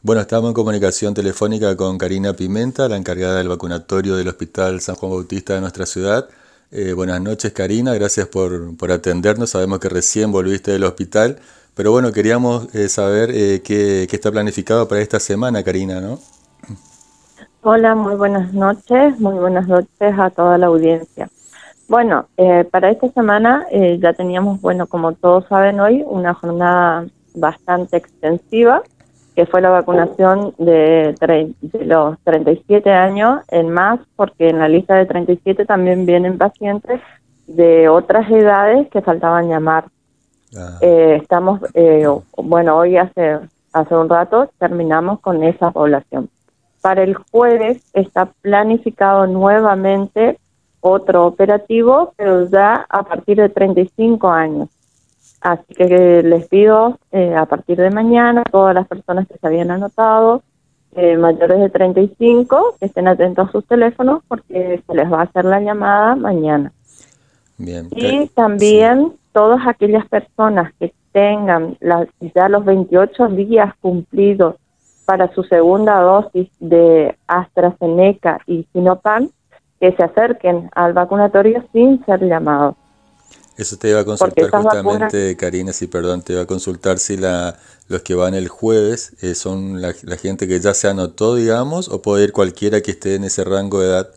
Bueno, estamos en comunicación telefónica con Karina Pimenta, la encargada del vacunatorio del Hospital San Juan Bautista de nuestra ciudad. Buenas noches, Karina, gracias por atendernos. Sabemos que recién volviste del hospital, pero bueno, queríamos saber qué está planificado para esta semana, Karina, ¿no? Hola, muy buenas noches a toda la audiencia. Bueno, para esta semana ya teníamos, bueno, como todos saben hoy, una jornada bastante extensiva, que fue la vacunación de los 37 años en más, porque en la lista de 37 también vienen pacientes de otras edades que faltaban llamar. Ah, Bueno, hoy hace un rato terminamos con esa población. Para el jueves está planificado nuevamente otro operativo, pero ya a partir de 35 años. Así que les pido a partir de mañana, todas las personas que se habían anotado, mayores de 35, que estén atentos a sus teléfonos porque se les va a hacer la llamada mañana. bien, Y sí. también todas aquellas personas que tengan ya los 28 días cumplidos para su segunda dosis de AstraZeneca y Sinopharm, que se acerquen al vacunatorio sin ser llamados, Eso te iba a porque consultar esas vacunas, justamente, Karina, sí, perdón, te iba a consultar si los que van el jueves son la gente que ya se anotó, digamos, o puede ir cualquiera que esté en ese rango de edad.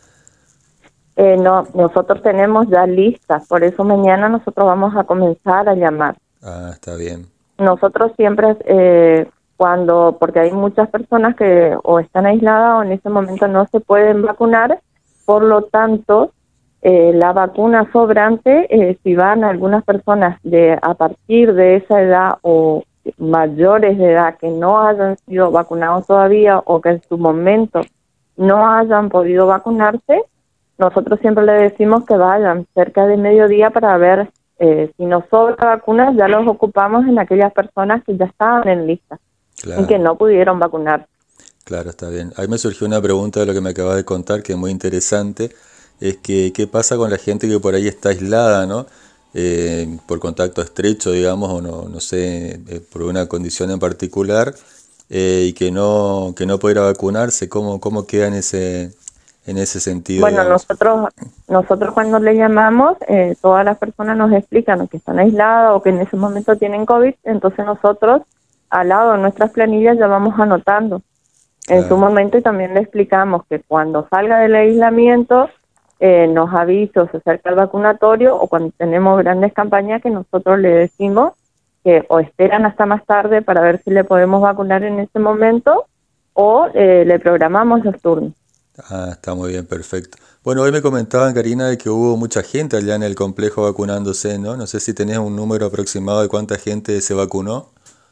no, nosotros tenemos ya listas, por eso mañana nosotros vamos a comenzar a llamar. Ah, está bien. Nosotros siempre, porque hay muchas personas que o están aisladas o en ese momento no se pueden vacunar, por lo tanto, la vacuna sobrante, si van algunas personas a partir de esa edad o mayores de edad que no hayan sido vacunados todavía o que en su momento no hayan podido vacunarse, nosotros siempre le decimos que vayan cerca de mediodía para ver si nos sobra vacunas, ya los ocupamos en aquellas personas que ya estaban en lista y que Claro, no pudieron vacunar. claro, está bien. Ahí me surgió una pregunta de lo que me acabas de contar, que es muy interesante. Es que, ¿qué pasa con la gente que por ahí está aislada, ¿no? Por contacto estrecho, digamos, o no sé, por una condición en particular, y que no puede ir a vacunarse. ¿Cómo queda en ese sentido, Bueno, digamos? nosotros cuando le llamamos, todas las personas nos explican que están aisladas o que en ese momento tienen COVID, entonces nosotros al lado de nuestras planillas ya vamos anotando en su Claro. momento y también le explicamos que cuando salga del aislamiento nos avise o se acerca al vacunatorio o cuando tenemos grandes campañas que nosotros le decimos que o esperan hasta más tarde para ver si le podemos vacunar en ese momento o le programamos los turnos. Ah, está muy bien, perfecto. Bueno, hoy me comentaban, Karina, de que hubo mucha gente allá en el complejo vacunándose, ¿no? No sé si tenés un número aproximado de cuánta gente se vacunó.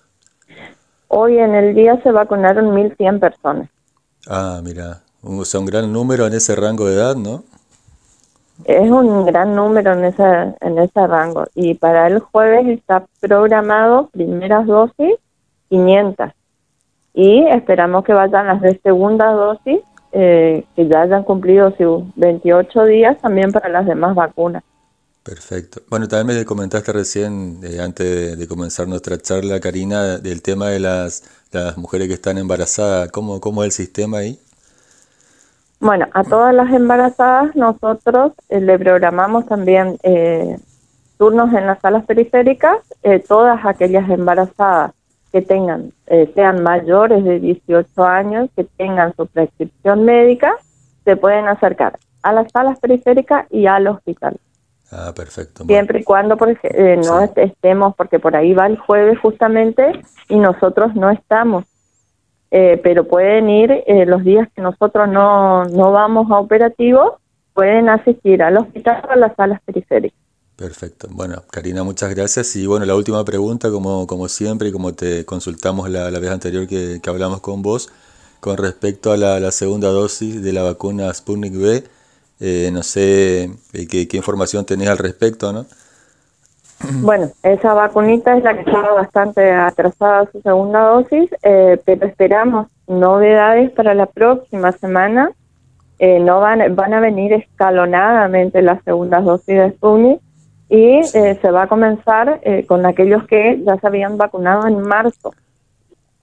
Hoy en el día se vacunaron 1.100 personas. Ah, mira, o sea, un gran número en ese rango de edad, ¿no? Es un gran número en ese rango. Y para el jueves está programado primeras dosis 500. Y esperamos que vayan las de segunda dosis, que ya hayan cumplido sus 28 días también para las demás vacunas. Perfecto. Bueno, también me comentaste recién, antes de comenzar nuestra charla, Karina, del tema de las mujeres que están embarazadas. ¿Cómo es el sistema ahí? Bueno, a todas las embarazadas nosotros le programamos también turnos en las salas periféricas, todas aquellas embarazadas que sean mayores de 18 años, que tengan su prescripción médica, se pueden acercar a las salas periféricas y al hospital. Ah, perfecto. Bueno, Siempre y cuando no sí. estemos, porque por ahí va el jueves justamente y nosotros no estamos. Pero pueden ir los días que nosotros no vamos a operativo, pueden asistir al hospital o a las salas periféricas. Perfecto. Bueno, Karina, muchas gracias. Y bueno, la última pregunta, como siempre, y como te consultamos la vez anterior que hablamos con vos, con respecto a la segunda dosis de la vacuna Sputnik V, no sé qué información tenés al respecto, ¿no? Bueno, esa vacunita es la que estaba bastante atrasada su segunda dosis, pero esperamos novedades para la próxima semana. No van a venir escalonadamente las segundas dosis de Sputnik y Sí. se va a comenzar con aquellos que ya se habían vacunado en marzo.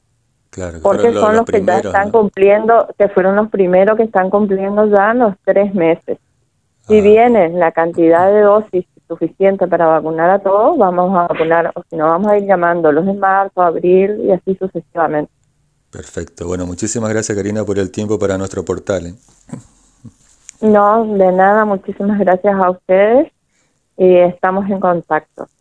Claro, que porque fueron son los los que ya primeros, están ¿no? cumpliendo, que fueron los primeros que están cumpliendo ya los 3 meses. Si Ah, bien es la cantidad de dosis suficiente para vacunar a todos, vamos a vacunar, o si no, vamos a ir llamándolos en marzo, abril y así sucesivamente. perfecto. Bueno, muchísimas gracias, Karina, por el tiempo para nuestro portal, ¿eh? No, de nada, muchísimas gracias a ustedes y estamos en contacto.